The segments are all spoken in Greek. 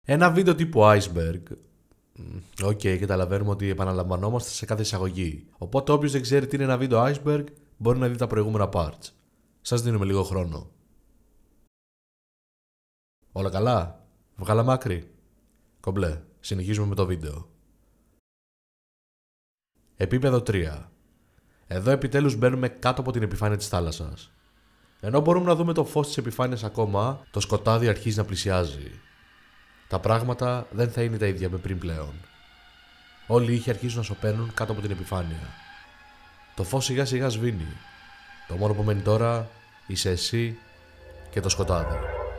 Ένα βίντεο τύπου iceberg. Οκ, καταλαβαίνουμε ότι επαναλαμβανόμαστε σε κάθε εισαγωγή. Οπότε όποιος δεν ξέρει τι είναι ένα βίντεο iceberg μπορεί να δει τα προηγούμενα parts. Σας δίνουμε λίγο χρόνο. Όλα καλά? Βγάλαμε άκρη? Κομπλέ, συνεχίζουμε με το βίντεο. Επίπεδο 3. Εδώ επιτέλους μπαίνουμε κάτω από την επιφάνεια της θάλασσας. Ενώ μπορούμε να δούμε το φως της επιφάνειας ακόμα, το σκοτάδι αρχίζει να πλησιάζει. Τα πράγματα δεν θα είναι τα ίδια με πριν πλέον. Όλοι οι ήχοι αρχίζουν να σωπαίνουν κάτω από την επιφάνεια. Το φως σιγά σιγά σβήνει. Το μόνο που μένει τώρα είσαι εσύ και το σκοτάδι.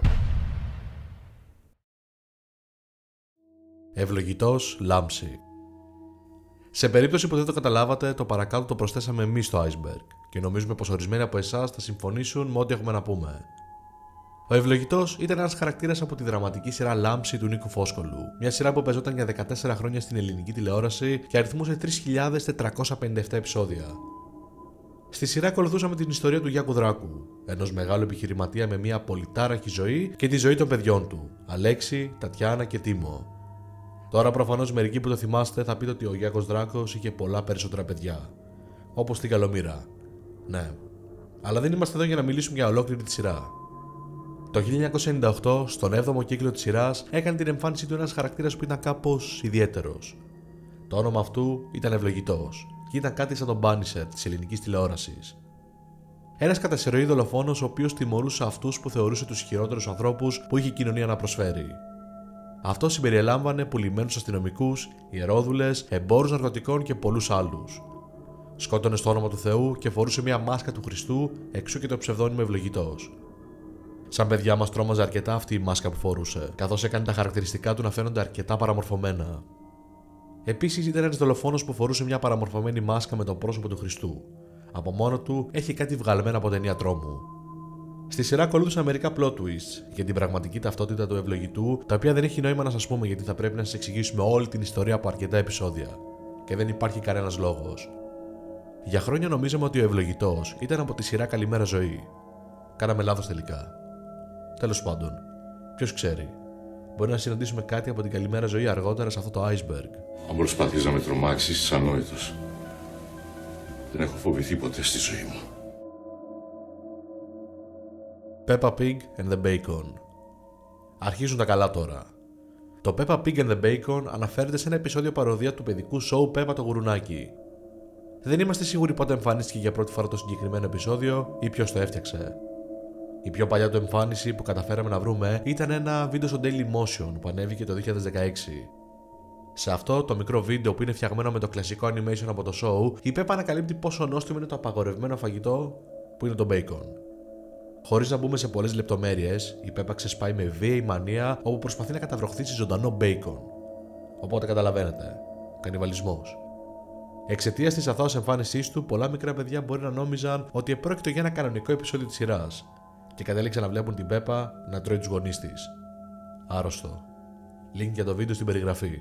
Ευλογητός λάμψη. Σε περίπτωση που δεν το καταλάβατε, το παρακάτω το προσθέσαμε εμείς στο iceberg και νομίζουμε πως ορισμένοι από εσάς θα συμφωνήσουν με ό,τι έχουμε να πούμε. Ο Ευλογητός ήταν ένας χαρακτήρας από τη δραματική σειρά Λάμψη του Νίκου Φόσκολου, μια σειρά που παίζονταν για 14 χρόνια στην ελληνική τηλεόραση και αριθμούσε 3.457 επεισόδια. Στη σειρά ακολουθούσαμε την ιστορία του Γιάκου Δράκου, ενός μεγάλου επιχειρηματία με μια πολυτάραχη ζωή και τη ζωή των παιδιών του, Αλέξη, Τατιάνα και Τίμο. Τώρα, προφανώς, μερικοί που το θυμάστε θα πείτε ότι ο Γιάκος Δράκος είχε πολλά περισσότερα παιδιά. Όπως την Καλομήρα. Ναι. Αλλά δεν είμαστε εδώ για να μιλήσουμε για ολόκληρη τη σειρά. Το 1998, στον 7ο κύκλο της σειράς, έκανε την εμφάνιση του ένας χαρακτήρας που ήταν κάπως ιδιαίτερος. Το όνομα αυτού ήταν Ευλογητός και ήταν κάτι σαν τον Μπάνισερ της ελληνικής τηλεόρασης. Ένας κατά συρροή δολοφόνος ο οποίος τιμωρούσε αυτούς που θεωρούσε τους χειρότερους ανθρώπους που είχε η κοινωνία να προσφέρει. Αυτό συμπεριελάμβανε πουλημένους αστυνομικούς, ιερόδουλες, εμπόρους ναρκωτικών και πολλούς άλλους. Σκότωνε στο όνομα του Θεού και φορούσε μια μάσκα του Χριστού, εξού και το ψευδόνυμο Ευλογητός. Σαν παιδιά μας τρόμαζε αρκετά αυτή η μάσκα που φορούσε, καθώς έκανε τα χαρακτηριστικά του να φαίνονται αρκετά παραμορφωμένα. Επίσης, ήταν ένας δολοφόνος που φορούσε μια παραμορφωμένη μάσκα με το πρόσωπο του Χριστού. Από μόνο του έχει κάτι βγαλμένο από ταινία τρόμου. Στη σειρά ακολούθησαν μερικά plot twists για την πραγματική ταυτότητα του Ευλογητού, τα οποία δεν έχει νόημα να σας πούμε γιατί θα πρέπει να σας εξηγήσουμε όλη την ιστορία από αρκετά επεισόδια. Και δεν υπάρχει κανένας λόγος. Για χρόνια νομίζαμε ότι ο Ευλογητός ήταν από τη σειρά Καλημέρα Ζωή. Κάναμε λάθος τελικά. Τέλος πάντων, ποιος ξέρει, μπορεί να συναντήσουμε κάτι από την Καλημέρα Ζωή αργότερα σε αυτό το iceberg. Αν προσπαθείς να με τρομάξεις, είσαι ανόητος. Δεν έχω φοβηθεί ποτέ στη ζωή μου. Peppa Pig and the Bacon. Αρχίζουν τα καλά τώρα. Το Peppa Pig and the Bacon αναφέρεται σε ένα επεισόδιο παροδία του παιδικού σοου Peppa το Γουρουνάκι. Δεν είμαστε σίγουροι πότε εμφανίστηκε για πρώτη φορά το συγκεκριμένο επεισόδιο ή ποιος το έφτιαξε. Η πιο παλιά του εμφάνιση που καταφέραμε να βρούμε ήταν ένα βίντεο στο Dailymotion που ανέβηκε το 2016. Σε αυτό το μικρό βίντεο που είναι φτιαγμένο με το κλασικό animation από το show, η Peppa ανακαλύπτει πόσο νόστιμο είναι το απαγορευμένο φαγητό που είναι το bacon. Χωρίς να μπούμε σε πολλές λεπτομέρειες, η Peppa ξεσπάει με βίαιη μανία όπου προσπαθεί να καταβροχθήσει ζωντανό bacon. Οπότε καταλαβαίνετε, κανιβαλισμός. Εξαιτίας της αθώας εμφάνισής του, πολλά μικρά παιδιά μπορεί να νόμιζαν ότι επρόκειτο για ένα κανονικό επεισόδιο της σειράς και κατέληξαν να βλέπουν την Peppa να τρώει τους γονείς της. Άρρωστο. Link για το βίντεο στην περιγραφή.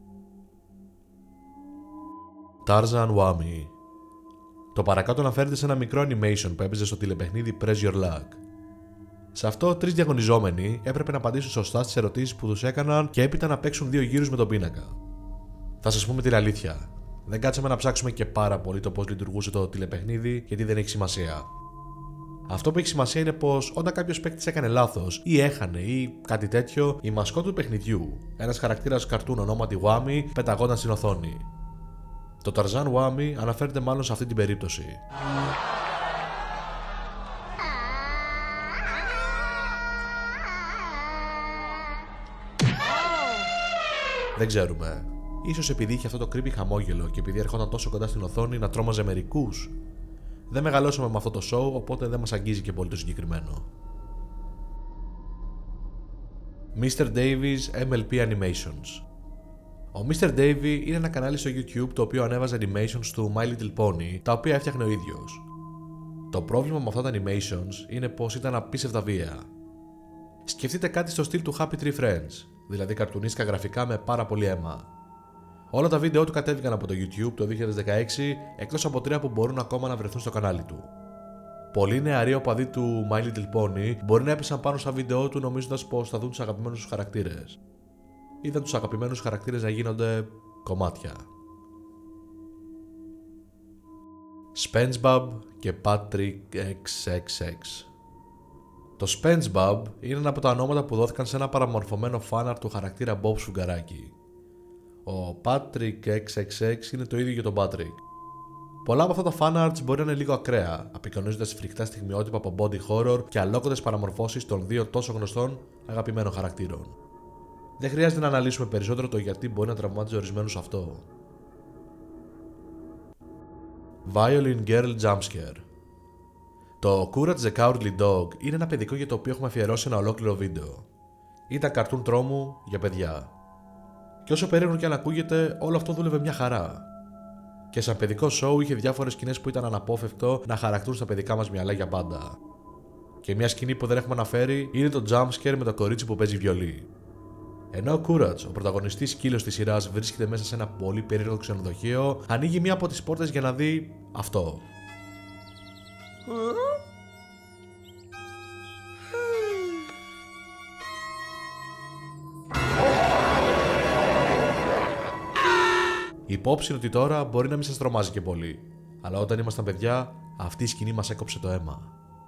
Tarzan Whammy. Το παρακάτω αναφέρεται σε ένα μικρό animation που έπαιζε στο τηλεπαιχνίδι Press Your Luck. Σε αυτό, 3 διαγωνιζόμενοι έπρεπε να απαντήσουν σωστά στις ερωτήσεις που τους έκαναν και έπειτα να παίξουν 2 γύρους με τον πίνακα. Θα σας πούμε την αλήθεια. Δεν κάτσαμε να ψάξουμε και πάρα πολύ το πώς λειτουργούσε το τηλεπαιχνίδι, γιατί δεν έχει σημασία. Αυτό που έχει σημασία είναι πως όταν κάποιος παίκτης έκανε λάθος ή έχανε ή κάτι τέτοιο, η μασκότ του παιχνιδιού, ένας χαρακτήρας καρτούν ονόματι Whammy, πεταγόταν στην οθόνη. Το Tarzan Whammy αναφέρεται μάλλον σε αυτή την περίπτωση. Δεν ξέρουμε. Ίσως επειδή είχε αυτό το creepy χαμόγελο και επειδή ερχόταν τόσο κοντά στην οθόνη να τρόμαζε μερικούς. Δεν μεγαλώσαμε με αυτό το show, οπότε δεν μας αγγίζει και πολύ το συγκεκριμένο. Mr. Davies MLP Animations. Ο Mr. Davy είναι ένα κανάλι στο YouTube το οποίο ανέβαζε animations του My Little Pony, τα οποία έφτιαχνε ο ίδιος. Το πρόβλημα με αυτά τα animations είναι πως ήταν απίστευτα βία. Σκεφτείτε κάτι στο στυλ του Happy Tree Friends, δηλαδή καρτουνίσκα γραφικά με πάρα πολύ αίμα. Όλα τα βίντεο του κατέβηκαν από το YouTube το 2016, εκτός από 3 που μπορούν ακόμα να βρεθούν στο κανάλι του. Πολλοί νεαροί οπαδοί του My Little Pony μπορεί να έπεσαν πάνω στα βίντεο του νομίζοντας πως θα δουν τους αγαπημένους τους χαρακτήρες. είδαν τους αγαπημένους χαρακτήρες να γίνονται κομμάτια. SpongeBob και Patrick XXX. Το SpongeBob είναι ένα από τα ονόματα που δόθηκαν σε ένα παραμορφωμένο φάναρ του χαρακτήρα Bob Σφουγγαράκη. Ο Patrick XXX είναι το ίδιο για τον Patrick. Πολλά από αυτά τα fanarts μπορεί να είναι λίγο ακραία, απεικονίζοντας φρικτά στιγμιότυπα από body horror και αλόκοτες παραμορφώσεις των δύο τόσο γνωστών αγαπημένων χαρακτήρων. Δεν χρειάζεται να αναλύσουμε περισσότερο το γιατί μπορεί να τραυμάτιζε ορισμένους αυτό. Violin Girl Jumpscare. Το Courage the Cowardly Dog είναι ένα παιδικό για το οποίο έχουμε αφιερώσει ένα ολόκληρο βίντεο. Ήταν καρτούν τρόμου για παιδιά. Και όσο περίεργο και αν ακούγεται, όλο αυτό δούλευε μια χαρά. Και σαν παιδικό σοου είχε διάφορες σκηνές που ήταν αναπόφευκτο να χαρακτούν στα παιδικά μας μυαλά για πάντα. Και μια σκηνή που δεν έχουμε αναφέρει είναι το jumpscare με το κορίτσι που παίζει βιολί. Ενώ ο Courage, ο πρωταγωνιστής σκύλος της σειράς, βρίσκεται μέσα σε ένα πολύ περίεργο ξενοδοχείο, ανοίγει μία από τις πόρτες για να δει αυτό. Η υπόψη είναι ότι τώρα μπορεί να μην σας τρομάζει και πολύ, αλλά όταν ήμασταν παιδιά, αυτή η σκηνή μας έκοψε το αίμα.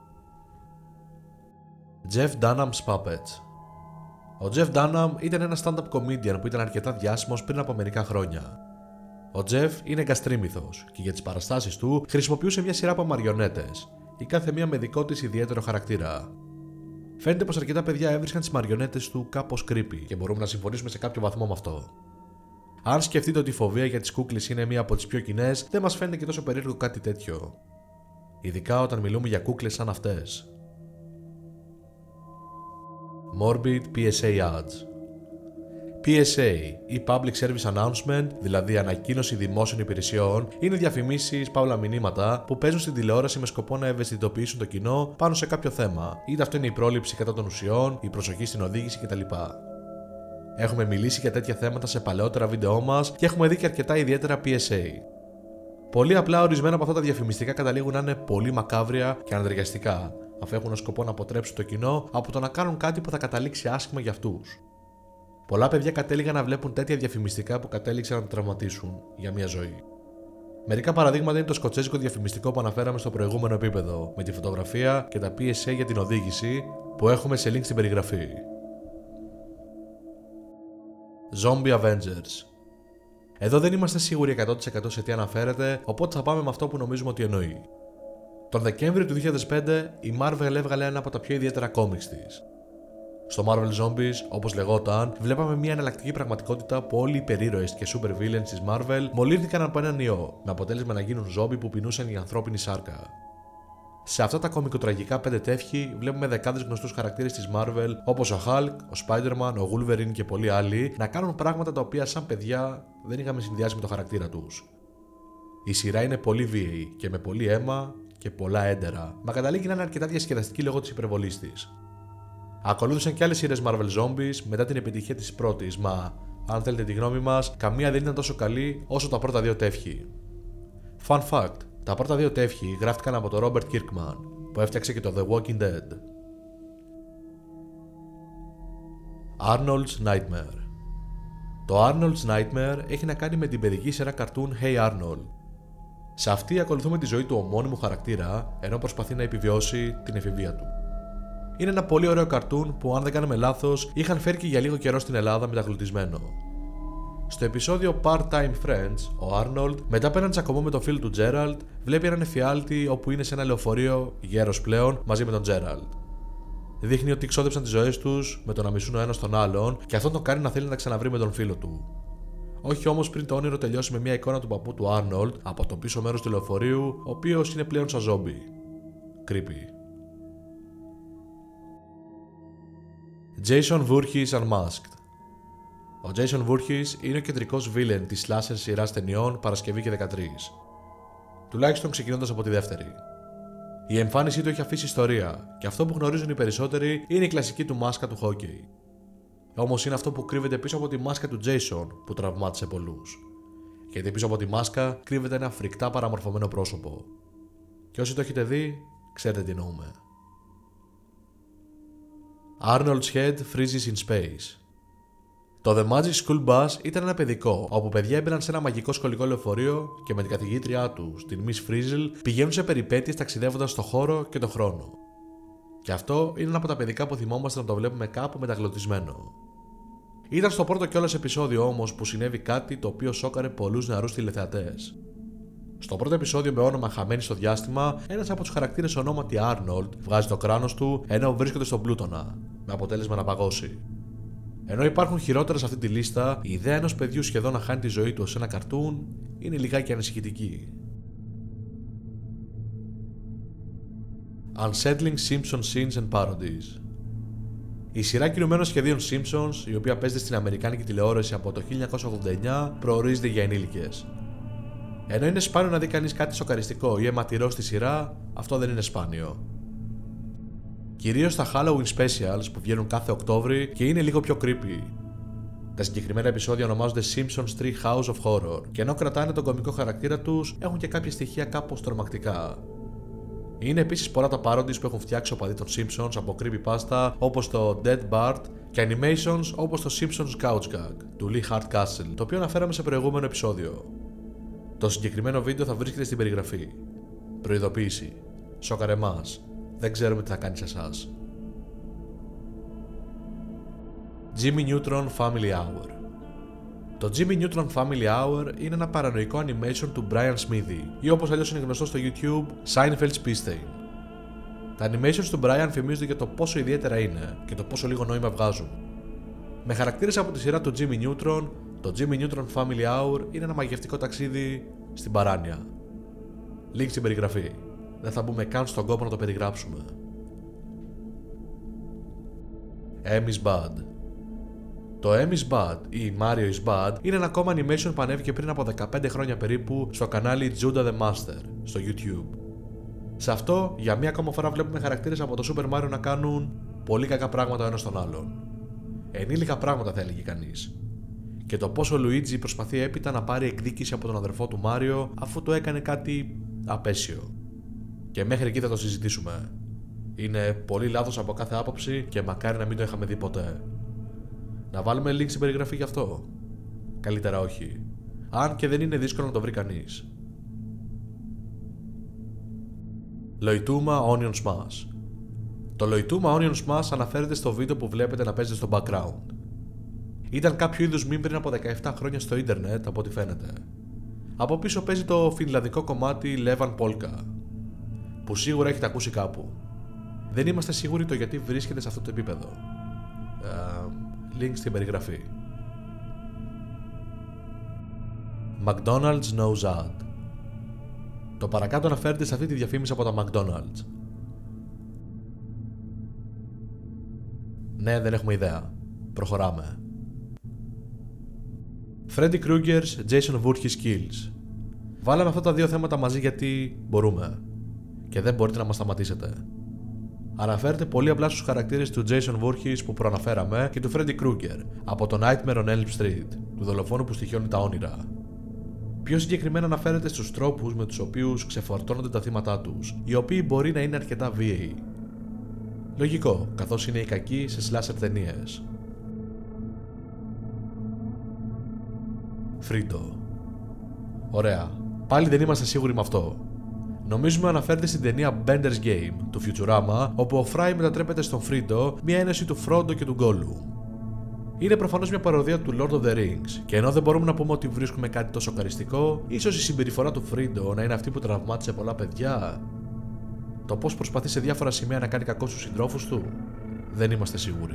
Jeff Dunham's Puppets. Ο Jeff Dunham ήταν ένα stand-up comedian που ήταν αρκετά διάσημος πριν από μερικά χρόνια. Ο Jeff είναι εγκαστρίμηθος και για τις παραστάσεις του χρησιμοποιούσε μια σειρά από μαριονέτες, η κάθε μία με δικό της ιδιαίτερο χαρακτήρα. Φαίνεται πως αρκετά παιδιά έβρισκαν τις μαριονέτες του κάπως creepy και μπορούμε να συμφωνήσουμε σε κάποιο βαθμό με αυτό. Αν σκεφτείτε ότι η φοβία για τις κούκλες είναι μία από τις πιο κοινές, δεν μας φαίνεται και τόσο περίεργο κάτι τέτοιο. Ειδικά όταν μιλούμε για κούκλες σαν αυτές. Morbid PSA Ads. PSA ή Public Service Announcement, δηλαδή ανακοίνωση δημόσιων υπηρεσιών, είναι διαφημίσεις παύλα μηνύματα που παίζουν στην τηλεόραση με σκοπό να ευαισθητοποιήσουν το κοινό πάνω σε κάποιο θέμα, είτε αυτό είναι η πρόληψη κατά των ουσιών, η προσοχή στην οδήγηση κτλ. Έχουμε μιλήσει για τέτοια θέματα σε παλαιότερα βίντεό μας και έχουμε δει και αρκετά ιδιαίτερα PSA. Πολύ απλά ορισμένα από αυτά τα διαφημιστικά καταλήγουν να είναι πολύ μακάβρια και αναδριγαστικά, αφού έχουν σκοπό να αποτρέψουν το κοινό από το να κάνουν κάτι που θα καταλήξει άσχημα για αυτούς. Πολλά παιδιά κατέληγαν να βλέπουν τέτοια διαφημιστικά που κατέληξαν να τραυματίσουν για μια ζωή. Μερικά παραδείγματα είναι το σκοτσέζικο διαφημιστικό που αναφέραμε στο προηγούμενο επίπεδο, με τη φωτογραφία και τα PSA για την οδήγηση που έχουμε σε link στην περιγραφή. Zombie Avengers. Εδώ δεν είμαστε σίγουροι 100% σε τι αναφέρεται, οπότε θα πάμε με αυτό που νομίζουμε ότι εννοεί. Τον Δεκέμβριο του 2005 η Marvel έβγαλε ένα από τα πιο ιδιαίτερα κόμιξ της. Στο Marvel Zombies, όπως λεγόταν, βλέπαμε μια εναλλακτική πραγματικότητα που όλοι οι υπερήρωες και super villains της Marvel μολύνθηκαν από έναν ιό, με αποτέλεσμα να γίνουν ζόμπι που πεινούσαν η ανθρώπινη σάρκα. Σε αυτά τα κομικοτραγικά 5 τεύχη βλέπουμε δεκάδες γνωστούς χαρακτήρες της Marvel όπως ο Hulk, ο Spider-Man, ο Wolverine και πολλοί άλλοι να κάνουν πράγματα τα οποία σαν παιδιά δεν είχαμε συνδυάσει με το χαρακτήρα τους. Η σειρά είναι πολύ βίαιη και με πολύ αίμα και πολλά έντερα, μα καταλήγει να είναι αρκετά διασκεδαστική λόγω της υπερβολής της. Ακολούθησαν και άλλες σειρές Marvel Zombies μετά την επιτυχία της πρώτης, μα αν θέλετε τη γνώμη μας, καμία δεν ήταν τόσο καλή όσο τα πρώτα 2 τεύχη. Fun fact: τα πρώτα 2 τεύχη γράφτηκαν από τον Robert Kirkman, που έφτιαξε και το The Walking Dead. Arnold's Nightmare. Το Arnold's Nightmare έχει να κάνει με την παιδική σειρά καρτούν Hey Arnold. Σε αυτή ακολουθούμε τη ζωή του ομώνυμου χαρακτήρα, ενώ προσπαθεί να επιβιώσει την εφηβεία του. Είναι ένα πολύ ωραίο καρτούν που, αν δεν κάνουμε λάθος, είχαν φέρει και για λίγο καιρό στην Ελλάδα μεταγλουτισμένο. Στο επεισόδιο Part-Time Friends, ο Arnold, μετά από έναν τσακωμό με τον φίλο του Gerald, βλέπει έναν εφιάλτη όπου είναι σε ένα λεωφορείο, γέρος πλέον, μαζί με τον Gerald. Δείχνει ότι ξόδεψαν τις ζωές τους με το να μισούν ο ένας τον άλλον και αυτό τον κάνει να θέλει να τα ξαναβρει με τον φίλο του. Όχι όμως πριν το όνειρο τελειώσει με μια εικόνα του παππού του Arnold από το πίσω μέρος του λεωφορείου, ο οποίος είναι πλέον σαν ζόμπι. Creepy. Jason Voorhees Unmasked. Ο Jason Voorhees είναι ο κεντρικός villain της slasher σειράς ταινιών Παρασκευή και 13. Τουλάχιστον ξεκινώντας από τη δεύτερη. Η εμφάνισή του έχει αφήσει ιστορία και αυτό που γνωρίζουν οι περισσότεροι είναι η κλασική του μάσκα του hockey. Όμως είναι αυτό που κρύβεται πίσω από τη μάσκα του Jason που τραυμάτισε πολλούς. Γιατί πίσω από τη μάσκα κρύβεται ένα φρικτά παραμορφωμένο πρόσωπο. Και όσοι το έχετε δει, ξέρετε τι εννοούμε. Arnold's Head Freezes in Space. Το The Magic School Bus ήταν ένα παιδικό, όπου παιδιά έμπαιναν σε ένα μαγικό σχολικό λεωφορείο και με την καθηγήτριά του, την Miss Frizzle, πηγαίνουν σε περιπέτειες ταξιδεύοντας στο χώρο και τον χρόνο. Και αυτό είναι ένα από τα παιδικά που θυμόμαστε να το βλέπουμε κάπου μεταγλωτισμένο. Ήταν στο πρώτο κιόλας επεισόδιο όμως που συνέβη κάτι το οποίο σόκαρε πολλούς νεαρούς τηλεθεατές. Στο πρώτο επεισόδιο με όνομα Χαμένοι στο διάστημα, ένας από τους χαρακτήρες ονόματι Arnold βγάζει το κράνος του ενώ βρίσκονται στον Πλούτονα, με αποτέλεσμα να παγώσει. Ενώ υπάρχουν χειρότερα σε αυτή τη λίστα, η ιδέα ενός παιδιού σχεδόν να χάνει τη ζωή του σε ένα καρτούν είναι λιγάκι ανησυχητική. Unsettling Simpsons Scenes and Parodies. Η σειρά κινουμένων σχεδίων Simpsons, η οποία παίζεται στην αμερικάνικη τηλεόραση από το 1989, προορίζεται για ενήλικες. Ενώ είναι σπάνιο να δει κανείς κάτι σοκαριστικό ή αιματηρό στη σειρά, αυτό δεν είναι σπάνιο. Κυρίως στα Halloween Specials που βγαίνουν κάθε Οκτώβρη και είναι λίγο πιο creepy. Τα συγκεκριμένα επεισόδια ονομάζονται Simpsons 3 House of Horror και ενώ κρατάνε τον κωμικό χαρακτήρα τους, έχουν και κάποια στοιχεία κάπως τρομακτικά. Είναι επίσης πολλά τα parodies που έχουν φτιάξει οπαδοί των Simpsons από creepypasta όπως το Dead Bart και animations όπως το Simpsons Couch Gag του Lee Hardcastle, το οποίο αναφέραμε σε προηγούμενο επεισόδιο. Το συγκεκριμένο βίντεο θα βρίσκεται στην περιγραφή. Προειδοποίηση. Σόκαρε μας. Δεν ξέρουμε τι θα κάνει σε εσάς. Jimmy Neutron Family Hour. Το Jimmy Neutron Family Hour είναι ένα παρανοϊκό animation του Brian Smithy ή όπως αλλιώς είναι γνωστό στο YouTube, Seinfeld's Pistain. Τα animations του Brian φημίζονται για το πόσο ιδιαίτερα είναι και το πόσο λίγο νόημα βγάζουν. Με χαρακτήρες από τη σειρά του Jimmy Neutron, το Jimmy Neutron Family Hour είναι ένα μαγευτικό ταξίδι στην παράνοια. Link στην περιγραφή. Δεν θα μπούμε καν στον κόπο να το περιγράψουμε. Emmy's Bad. Το Emmy's Bad ή Mario is Bad είναι ένα ακόμα animation που ανέβηκε πριν από 15 χρόνια περίπου στο κανάλι Judah the Master στο YouTube. Σε αυτό, για μία ακόμα φορά βλέπουμε χαρακτήρες από το Super Mario να κάνουν πολύ κακά πράγματα ο ένας τον άλλον. Ενήλικα πράγματα θα έλεγε κανείς. Και το πόσο ο Luigi προσπαθεί έπειτα να πάρει εκδίκηση από τον αδερφό του Μάριο αφού του έκανε κάτι απέσιο. Και μέχρι εκεί θα το συζητήσουμε. Είναι πολύ λάθος από κάθε άποψη και μακάρι να μην το είχαμε δει ποτέ. Να βάλουμε link στην περιγραφή γι' αυτό. Καλύτερα όχι. Αν και δεν είναι δύσκολο να το βρει κανείς. Loituma Onion Smash. Το Loituma Onion Smash αναφέρεται στο βίντεο που βλέπετε να παίζεται στο background. Ήταν κάποιο είδους meme πριν από 17 χρόνια στο ίντερνετ από ό,τι φαίνεται. Από πίσω παίζει το φινλανδικό κομμάτι Levan Polka, που σίγουρα έχετε ακούσει κάπου. Δεν είμαστε σίγουροι το γιατί βρίσκεται σε αυτό το επίπεδο. Link στην περιγραφή. McDonald's Knows Ad. Το παρακάτω αναφέρεται σε αυτή τη διαφήμιση από τα McDonald's. Ναι, δεν έχουμε ιδέα. Προχωράμε. Freddy Krueger's Jason Voorhees Kills. Βάλαμε αυτά τα δύο θέματα μαζί γιατί μπορούμε. Και δεν μπορείτε να μας σταματήσετε. Αναφέρεται πολύ απλά στους χαρακτήρες του Jason Voorhees που προαναφέραμε και του Freddy Krueger από το Nightmare on Elm Street, του δολοφόνου που στοιχιώνει τα όνειρα. Πιο συγκεκριμένα αναφέρεται στους τρόπους με τους οποίους ξεφορτώνονται τα θύματα τους, οι οποίοι μπορεί να είναι αρκετά βίαιοι. Λογικό, καθώς είναι οι κακοί σε slasher ταινίες. Φρίντο. Ωραία. Πάλι δεν είμαστε σίγουροι με αυτό. Νομίζουμε αναφέρεται στην ταινία Bender's Game του Futurama, όπου ο Fry μετατρέπεται στον Φρίντο, μια ένωση του Φρόντο και του Γκόλου. Είναι προφανώς μια παροδία του Lord of the Rings, και ενώ δεν μπορούμε να πούμε ότι βρίσκουμε κάτι τόσο καριστικό, ίσως η συμπεριφορά του Φρίντο να είναι αυτή που τραυμάτισε πολλά παιδιά. Το πώς προσπαθεί σε διάφορα σημεία να κάνει κακό στους συντρόφους του, δεν είμαστε σίγουροι.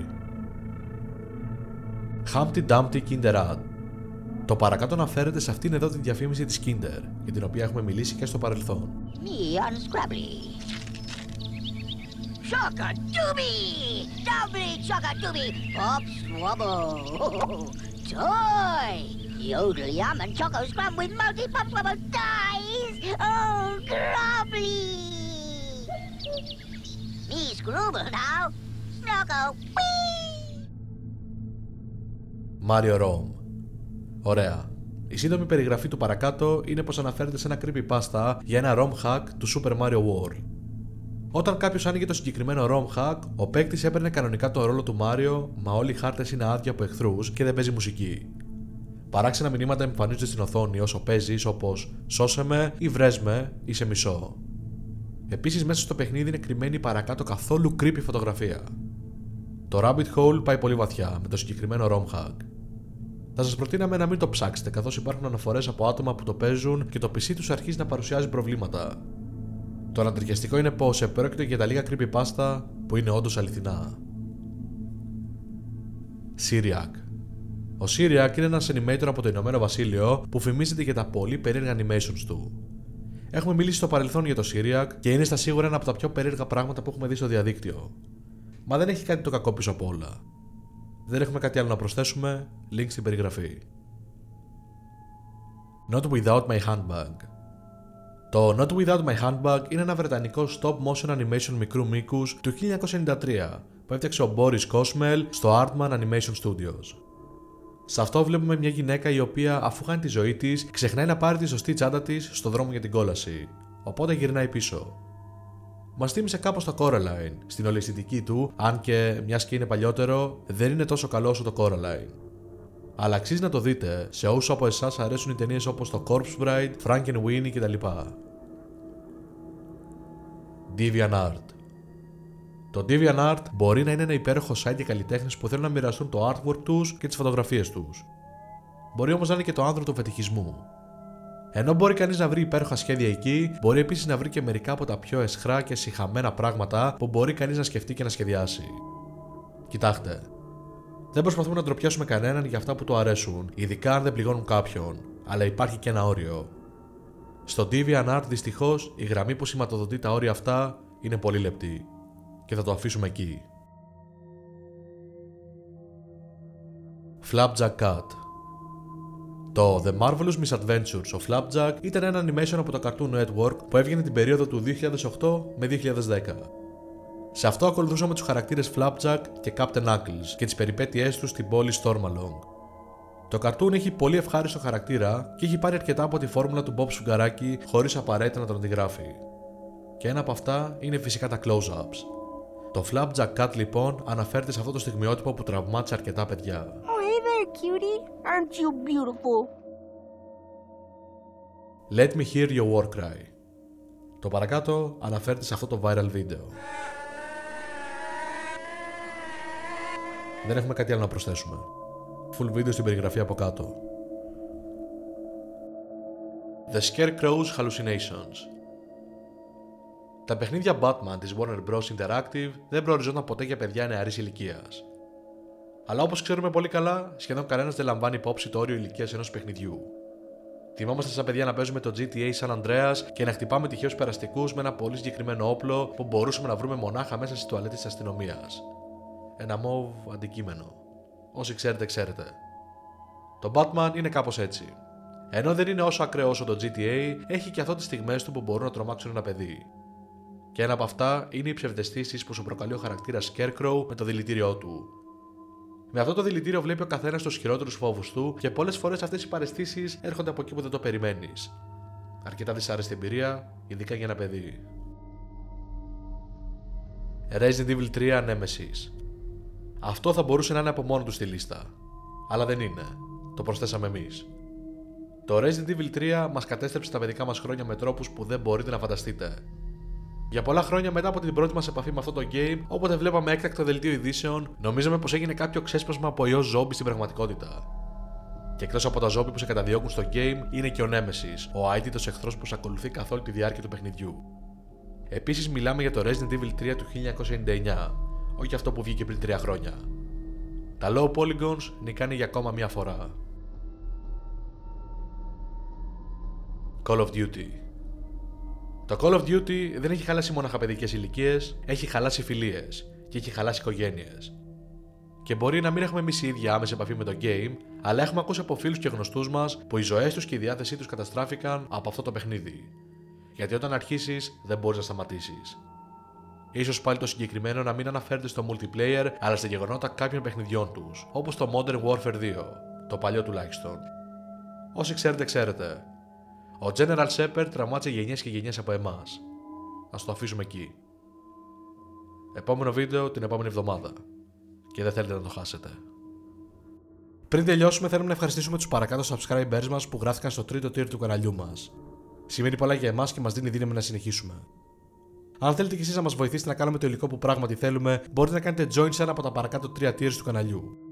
Humpty Dumpty Kinder Ad. Το παρακάτω αναφέρεται σε αυτήν εδώ τη διαφήμιση της Kinder, για την οποία έχουμε μιλήσει και στο παρελθόν. Me unscrubbly. Chock-a-doobie! Doubly chock-a-doobie! Pop swabble! Toy! Yodel yum and choco scrub with multi-pop swabble dies! Oh, grubbly! Me scrubble now! Snuggle! Whee! Mario Rom. Ωραία. Η σύντομη περιγραφή του παρακάτω είναι πως αναφέρεται σε ένα creepypasta για ένα ROM hack του Super Mario World. Όταν κάποιος άνοιγε το συγκεκριμένο ROM hack, ο παίκτης έπαιρνε κανονικά τον ρόλο του Μάριο, μα όλοι οι χάρτες είναι άδεια από εχθρούς και δεν παίζει μουσική. Παράξενα μηνύματα εμφανίζονται στην οθόνη όσο παίζεις, όπως «Σώσε με» ή «Βρες με» ή «Σε μισώ». Επίσης, μέσα στο παιχνίδι είναι κρυμμένη παρακάτω καθόλου creepy φωτογραφία. Το Rabbit Hole πάει πολύ βαθιά με το συγκεκριμένο ROM hack. Θα σας προτείναμε να μην το ψάξετε, καθώς υπάρχουν αναφορές από άτομα που το παίζουν και το PC τους αρχίζει να παρουσιάζει προβλήματα. Το ανατριχιαστικό είναι πως επρόκειτο για τα λίγα creepypasta που είναι όντως αληθινά. Syriac. Ο Syriac είναι ένας animator από το Ηνωμένο Βασίλειο που φημίζεται για τα πολύ περίεργα animations του. Έχουμε μιλήσει στο παρελθόν για το Syriac και είναι στα σίγουρα ένα από τα πιο περίεργα πράγματα που έχουμε δει στο διαδίκτυο. Μα δεν έχει κάτι το κακό πίσω απ' όλα. Δεν έχουμε κάτι άλλο να προσθέσουμε, link στην περιγραφή. Not Without My Handbag. Το Not Without My Handbag είναι ένα βρετανικό stop motion animation μικρού μήκους του 1993 που έφτιαξε ο Boris Cosmel στο Artman Animation Studios. Σε αυτό βλέπουμε μια γυναίκα η οποία, αφού χάνει τη ζωή της, ξεχνάει να πάρει τη σωστή τσάντα της στο δρόμο για την κόλαση, οπότε γυρνάει πίσω. Μας θύμισε κάπως το Coraline στην όλη αισθητική του, αν και μιας και είναι παλιότερο, δεν είναι τόσο καλό όσο το Coraline. Αλλά αξίζει να το δείτε σε όσους από εσάς αρέσουν οι ταινίες όπως το Corpse Bride, Frankenweenie κτλ. DeviantArt. Το DeviantArt μπορεί να είναι ένα υπέροχο site για καλλιτέχνες που θέλουν να μοιραστούν το artwork τους και τις φωτογραφίες τους. Μπορεί όμως να είναι και το άνθρο του φετιχισμού. Ενώ μπορεί κανείς να βρει υπέροχα σχέδια εκεί, μπορεί επίσης να βρει και μερικά από τα πιο αισχρά και σιχαμένα πράγματα που μπορεί κανείς να σκεφτεί και να σχεδιάσει. Κοιτάξτε. Δεν προσπαθούμε να ντροπιάσουμε κανέναν για αυτά που του αρέσουν, ειδικά αν δεν πληγώνουν κάποιον, αλλά υπάρχει και ένα όριο. Στο DeviantArt δυστυχώς η γραμμή που σηματοδοτεί τα όρια αυτά είναι πολύ λεπτή και θα το αφήσουμε εκεί. Flapjack Cat. Το The Marvelous Misadventures of Flapjack ήταν ένα animation από το Cartoon Network που έβγαινε την περίοδο του 2008 με 2010. Σε αυτό ακολουθούσαμε τους χαρακτήρες Flapjack και Captain Knuckles και τις περιπέτειές τους στην πόλη Stormalong. Το cartoon έχει πολύ ευχάριστο χαρακτήρα και έχει πάρει αρκετά από τη φόρμουλα του Bob Σουγκαράκη χωρίς απαραίτητα να τον αντιγράφει. Και ένα από αυτά είναι φυσικά τα close-ups. Το Flapjack Cat λοιπόν αναφέρεται σε αυτό το στιγμιότυπο που τραυμάτισε αρκετά παιδιά. Oh, hey there, cutie. Aren't you beautiful? Let me hear your war cry. Το παρακάτω αναφέρεται σε αυτό το viral βίντεο. Δεν έχουμε κάτι άλλο να προσθέσουμε. Full βίντεο στην περιγραφή από κάτω. The Scarecrow's Hallucinations. Τα παιχνίδια Batman της Warner Bros. Interactive δεν προοριζόταν ποτέ για παιδιά νεαρής ηλικίας. Αλλά όπως ξέρουμε πολύ καλά, σχεδόν κανένας δεν λαμβάνει υπόψη το όριο ηλικίας ενός παιχνιδιού. Θυμόμαστε σαν παιδιά να παίζουμε το GTA San Andreas και να χτυπάμε τυχαίους περαστικούς με ένα πολύ συγκεκριμένο όπλο που μπορούσαμε να βρούμε μονάχα μέσα στις τουαλέτες της αστυνομίας. Ένα μοβ αντικείμενο. Όσοι ξέρετε, ξέρετε. Το Batman είναι κάπως έτσι. Ενώ δεν είναι όσο ακραίο όσο το GTA, έχει και αυτό τις στιγμές του που μπορούν να τρομάξουν ένα παιδί. Και ένα από αυτά είναι οι ψευδαισθήσεις που σου προκαλεί ο χαρακτήρας Scarecrow με το δηλητήριό του. Με αυτό το δηλητήριο βλέπει ο καθένας τους χειρότερους φόβους του και πολλές φορές αυτές οι παραισθήσεις έρχονται από εκεί που δεν το περιμένεις. Αρκετά δυσάρεστη εμπειρία, ειδικά για ένα παιδί. Resident Evil 3 Nemesis. Αυτό θα μπορούσε να είναι από μόνο του στη λίστα. Αλλά δεν είναι. Το προσθέσαμε εμείς. Το Resident Evil 3 μας κατέστρεψε τα παιδικά μας χρόνια με τρόπους που δεν μπορείτε να φανταστείτε. Για πολλά χρόνια μετά από την πρώτη μας επαφή με αυτό το game, όποτε βλέπαμε έκτακτο δελτίο ειδήσεων, νομίζαμε πως έγινε κάποιο ξέσπασμα από ιό ζόμπι στην πραγματικότητα. Και εκτός από τα ζόμπι που σε καταδιώκουν στο game, είναι και ο Nemesis, ο αίτητος εχθρός που σε ακολουθεί καθ' όλη τη διάρκεια του παιχνιδιού. Επίσης, μιλάμε για το Resident Evil 3 του 1999, όχι αυτό που βγήκε πριν 3 χρόνια. Τα low polygons νικάνε για ακόμα μία φορά. Call of Duty. Το Call of Duty δεν έχει χαλάσει μόναχα παιδικές ηλικίες, έχει χαλάσει φιλίες και έχει χαλάσει οικογένειες. Και μπορεί να μην έχουμε εμείς οι ίδιοι άμεση επαφή με το game, αλλά έχουμε ακούσει από φίλους και γνωστούς μας που οι ζωές τους και η διάθεσή τους καταστράφηκαν από αυτό το παιχνίδι. Γιατί όταν αρχίσεις, δεν μπορείς να σταματήσεις. Ίσως πάλι το συγκεκριμένο να μην αναφέρεται στο multiplayer, αλλά στα γεγονότα κάποιων παιχνιδιών τους, όπως το Modern Warfare 2, το παλιό τουλάχιστον. Όσοι ξέρετε, ξέρετε. Ο General Shepard τραυμάτισε γενιές και γενιές από εμάς. Ας το αφήσουμε εκεί. Επόμενο βίντεο την επόμενη εβδομάδα. Και δεν θέλετε να το χάσετε. Πριν τελειώσουμε, θέλουμε να ευχαριστήσουμε τους παρακάτω subscribers μας που γράφτηκαν στο τρίτο tier του καναλιού μας. Σημαίνει πολλά για εμάς και μας δίνει δύναμη να συνεχίσουμε. Αν θέλετε κι εσείς να μας βοηθήσετε να κάνουμε το υλικό που πράγματι θέλουμε, μπορείτε να κάνετε join σε ένα από τα παρακάτω 3 tiers του καναλιού.